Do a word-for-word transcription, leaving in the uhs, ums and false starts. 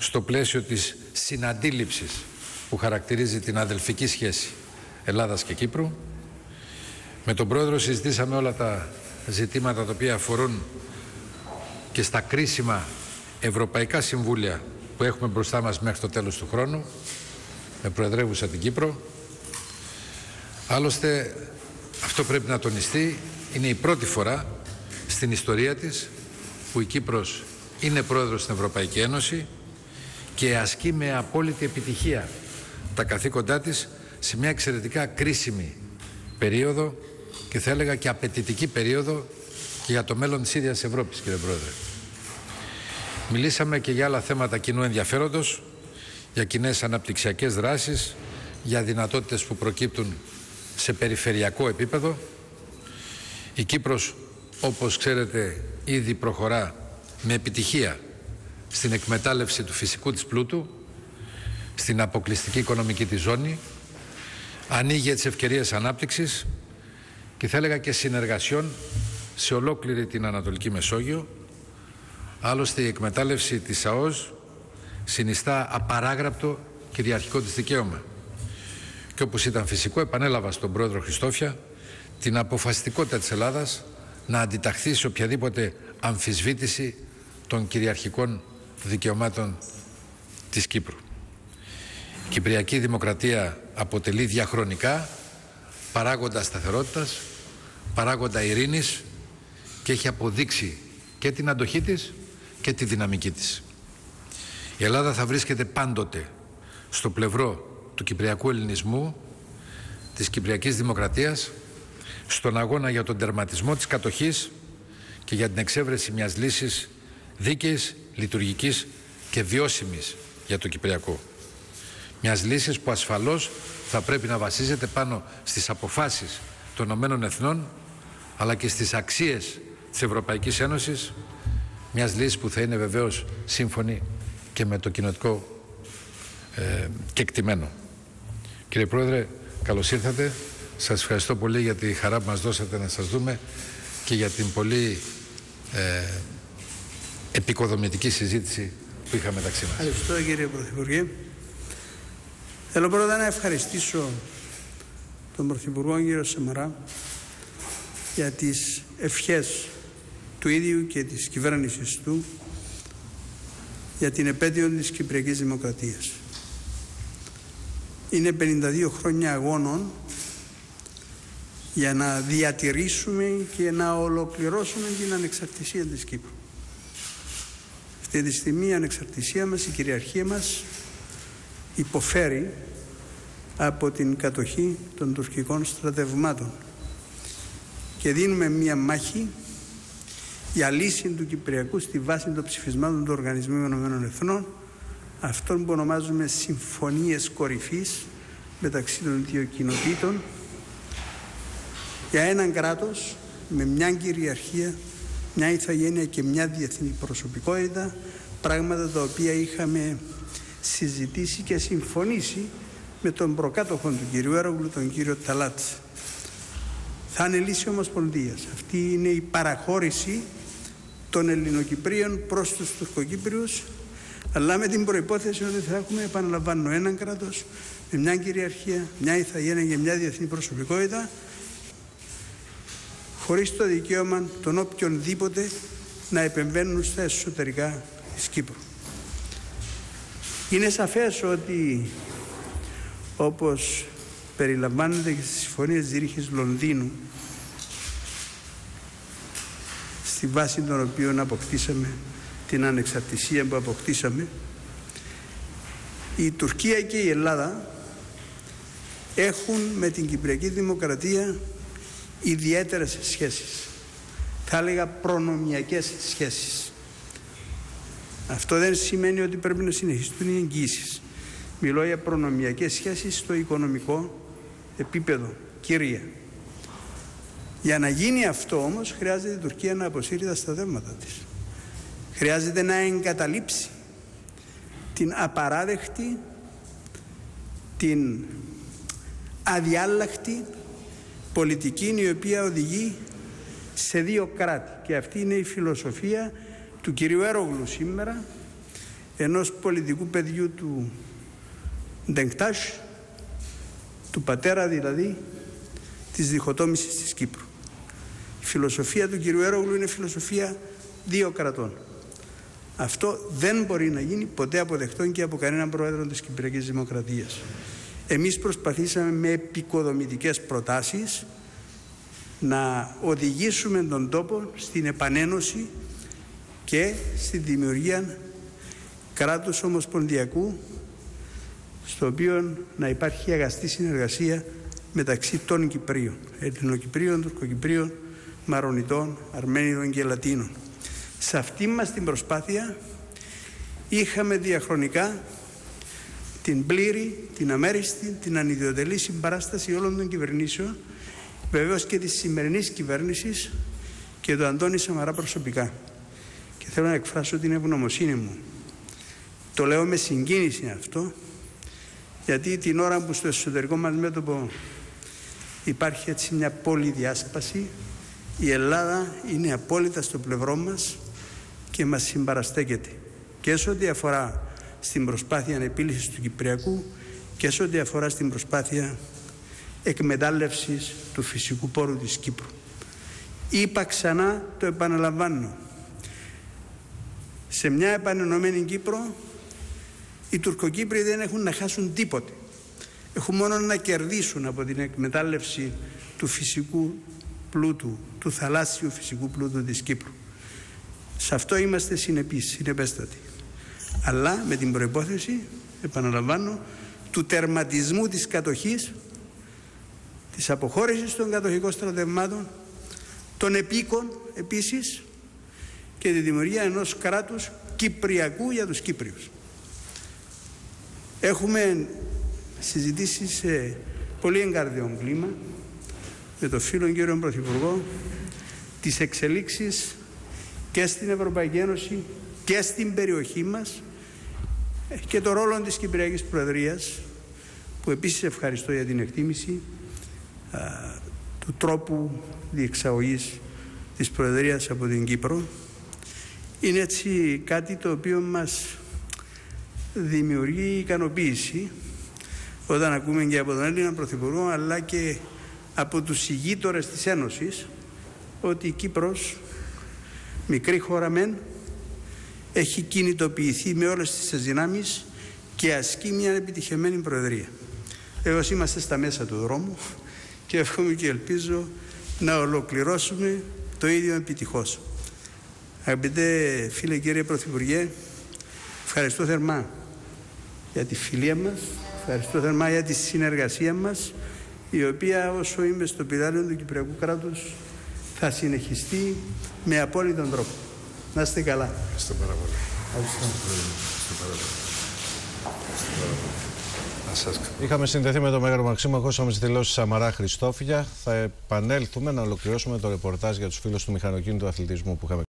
στο πλαίσιο της συναντήληψης που χαρακτηρίζει την αδελφική σχέση Ελλάδας και Κύπρου. Με τον Πρόεδρο συζητήσαμε όλα τα ζητήματα τα οποία αφορούν και στα κρίσιμα ευρωπαϊκά συμβούλια που έχουμε μπροστά μας μέχρι το τέλος του χρόνου, με προεδρεύουσα την Κύπρο. Άλλωστε, αυτό πρέπει να τονιστεί, είναι η πρώτη φορά στην ιστορία της που η Κύπρος είναι πρόεδρος στην Ευρωπαϊκή Ένωση και ασκεί με απόλυτη επιτυχία τα καθήκοντά της σε μια εξαιρετικά κρίσιμη περίοδο και θα έλεγα και απαιτητική περίοδο και για το μέλλον της ίδιας Ευρώπης, κύριε Πρόεδρε. Μιλήσαμε και για άλλα θέματα κοινού ενδιαφέροντος, για κοινές αναπτυξιακές δράσεις, για δυνατότητες που προκύπτουν σε περιφερειακό επίπεδο. Η Κύπρος, όπως ξέρετε, ήδη προχωρά με επιτυχία στην εκμετάλλευση του φυσικού της πλούτου, στην αποκλειστική οικονομική της ζώνη, ανοίγει τις ευκαιρίες ανάπτυξης και θα έλεγα και συνεργασιών σε ολόκληρη την Ανατολική Μεσόγειο. Άλλωστε η εκμετάλλευση της ΑΟΣ συνιστά απαράγραπτο κυριαρχικό της δικαίωμα. Και όπως ήταν φυσικό, επανέλαβα στον Πρόεδρο Χριστόφια την αποφασιστικότητα της Ελλάδας να αντιταχθεί σε οποιαδήποτε αμφισβήτηση των κυριαρχικών δικαιωμάτων της Κύπρου. Η Κυπριακή Δημοκρατία αποτελεί διαχρονικά παράγοντα σταθερότητας, παράγοντα ειρήνης και έχει αποδείξει και την αντοχή της και τη δυναμική της. Η Ελλάδα θα βρίσκεται πάντοτε στο πλευρό του κυπριακού ελληνισμού, της Κυπριακής Δημοκρατίας, στον αγώνα για τον τερματισμό της κατοχής και για την εξέβρεση μιας λύσης δίκαιης, λειτουργικής και βιώσιμης για το Κυπριακό. Μιας λύσης που ασφαλώς θα πρέπει να βασίζεται πάνω στις αποφάσεις των Ηνωμένων Εθνών αλλά και στις αξίες της Ευρωπαϊκής Ένωσης, μιας λύσης που θα είναι βεβαίως σύμφωνη και με το κοινοτικό ε, κεκτημένο. Κύριε Πρόεδρε, καλώς ήρθατε. Σας ευχαριστώ πολύ για τη χαρά που μας δώσατε να σας δούμε και για την πολύ ε, επικοδομητική συζήτηση που είχαμε μεταξύ μας. Ευχαριστώ, κύριε Πρωθυπουργέ. Θέλω πρώτα να ευχαριστήσω τον Πρωθυπουργό κύριο Σαμαρά για τις ευχές του ίδιου και της κυβέρνησης του για την επέτειο της Κυπριακής Δημοκρατίας. Είναι πενήντα δύο χρόνια αγώνων για να διατηρήσουμε και να ολοκληρώσουμε την ανεξαρτησία της Κύπρου. Αυτή τη στιγμή η ανεξαρτησία μας, η κυριαρχία μας υποφέρει από την κατοχή των τουρκικών στρατευμάτων και δίνουμε μία μάχη για λύση του Κυπριακού στη βάση των ψηφισμάτων του Οργανισμού Ηνωμένων Εθνών, αυτών που ονομάζουμε συμφωνίες κορυφής μεταξύ των δύο κοινοτήτων, για έναν κράτος με μια κυριαρχία, μια ηθαγένεια και μια διεθνή προσωπικότητα, πράγματα τα οποία είχαμε συζητήσει και συμφωνήσει με τον προκάτοχο του κυρίου Έρογλου, τον κύριο Ταλάτς. Θα είναι λύση ομοσπονδίας. Αυτή είναι η παραχώρηση των Ελληνοκυπρίων προς τους Τουρκοκύπριους, αλλά με την προϋπόθεση ότι θα έχουμε, επαναλαμβάνω, έναν κράτος με μια κυριαρχία, μια ηθαγένεια και μια διεθνή προσωπικότητα, χωρίς το δικαίωμα των οποιονδήποτε να επεμβαίνουν στα εσωτερικά της Κύπρου. Είναι σαφές ότι, όπως περιλαμβάνεται και στις συμφωνίες Ζήριχης Λονδίνου, στη βάση των οποίων αποκτήσαμε την ανεξαρτησία που αποκτήσαμε, η Τουρκία και η Ελλάδα έχουν με την Κυπριακή Δημοκρατία ιδιαίτερες σχέσεις, θα έλεγα προνομιακές σχέσεις. Αυτό δεν σημαίνει ότι πρέπει να συνεχιστούν οι εγγύησεις. Μιλώ για προνομιακές σχέσεις στο οικονομικό επίπεδο, κύρια. Για να γίνει αυτό όμως χρειάζεται η Τουρκία να αποσύρει τα στρατεύματα της. Χρειάζεται να εγκαταλείψει την απαράδεκτη, την αδιάλακτη πολιτική η οποία οδηγεί σε δύο κράτη. Και αυτή είναι η φιλοσοφία του κυρίου Έρογλου σήμερα, ενός πολιτικού παιδιού του Ντενκτάζ, του πατέρα δηλαδή της διχοτόμησης της Κύπρου. Η φιλοσοφία του κ. Έρογλου είναι φιλοσοφία δύο κρατών. Αυτό δεν μπορεί να γίνει ποτέ αποδεκτό και από κανέναν πρόεδρο της Κυπριακής Δημοκρατίας. Εμείς προσπαθήσαμε με επικοδομητικές προτάσεις να οδηγήσουμε τον τόπο στην επανένωση και στη δημιουργία κράτους ομοσπονδιακού, στο οποίο να υπάρχει αγαστή συνεργασία μεταξύ των Κυπρίων, Ελληνοκυπρίων, Τουρκοκυπρίων, Μαρονιτών, Αρμένιδων και Λατίνων. Σε αυτή μας την προσπάθεια είχαμε διαχρονικά την πλήρη, την αμέριστη, την ανιδιοτελή συμπαράσταση όλων των κυβερνήσεων, βεβαίως και της σημερινής κυβέρνησης και του Αντώνη Σαμαρά προσωπικά. Και θέλω να εκφράσω την ευγνωμοσύνη μου. Το λέω με συγκίνηση αυτό, γιατί την ώρα που στο εσωτερικό μας μέτωπο υπάρχει έτσι μια πολυδιάσπαση, η Ελλάδα είναι απόλυτα στο πλευρό μας και μας συμπαραστέκεται και σε ό,τι αφορά στην προσπάθεια επίλυσης του Κυπριακού και σε ό,τι αφορά στην προσπάθεια εκμετάλλευσης του φυσικού πόρου της Κύπρου. Είπα ξανά, το επαναλαμβάνω, σε μια επανενωμένη Κύπρο οι Τουρκοκύπροι δεν έχουν να χάσουν τίποτε. Έχουν μόνο να κερδίσουν από την εκμετάλλευση του φυσικού πλούτου, του θαλάσσιου φυσικού πλούτου της Κύπρου. Σε αυτό είμαστε συνεπείς, συνεπέστατοι. Αλλά με την προϋπόθεση, επαναλαμβάνω, του τερματισμού της κατοχής, της αποχώρησης των κατοχικών στρατευμάτων, των επίκων επίσης και τη δημιουργία ενός κράτους κυπριακού για τους Κύπριους. Έχουμε συζητήσει σε πολύ εγκάρδιον κλίμα με τον φίλο κύριο Πρωθυπουργό τις εξελίξεις και στην Ευρωπαϊκή Ένωση και στην περιοχή μας και το ρόλο της Κυπριακής Προεδρίας, που επίσης ευχαριστώ για την εκτίμηση α, του τρόπου διεξαγωγής της Προεδρίας από την Κύπρο. Είναι έτσι κάτι το οποίο μας δημιουργεί ικανοποίηση όταν ακούμε και από τον Έλληνα Πρωθυπουργό αλλά και από τους ηγείτορες της Ένωσης ότι η Κύπρος, μικρή χώρα μεν, έχει κινητοποιηθεί με όλες τις δυνάμεις και ασκεί μια επιτυχημένη προεδρία. Εγώ είμαστε στα μέσα του δρόμου και εύχομαι και ελπίζω να ολοκληρώσουμε το ίδιο επιτυχώς. Αγαπητέ φίλε κύριε Πρωθυπουργέ, ευχαριστώ θερμά για τη φιλία μας, ευχαριστώ θερμά για τη συνεργασία μας, η οποία όσο είμαι στο πηδάλιο του Κυπριακού κράτους θα συνεχιστεί με απόλυτον τρόπο. Να είστε καλά. Ευχαριστώ πάρα πολύ. Είχαμε συνδεθεί με τον Μέγαρο Μαξίμου, ακούσαμε τις δηλώσεις Σαμαρά Χριστόφια. Θα επανέλθουμε να ολοκληρώσουμε το ρεπορτάζ για τους φίλους του μηχανοκίνητου αθλητισμού που είχαμε.